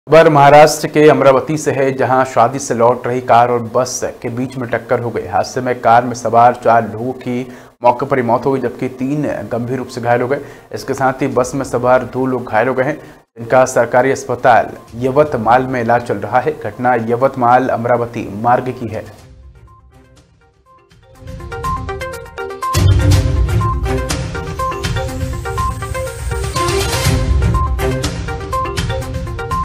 खबर महाराष्ट्र के अमरावती से है, जहां शादी से लौट रही कार और बस के बीच में टक्कर हो गई। हादसे में कार में सवार 4 लोगों की मौके पर ही मौत हो गई, जबकि 3 गंभीर रूप से घायल हो गए। इसके साथ ही बस में सवार 2 लोग घायल हो गए हैं, जिनका सरकारी अस्पताल यवतमाल में इलाज चल रहा है। घटना यवतमाल अमरावती मार्ग की है।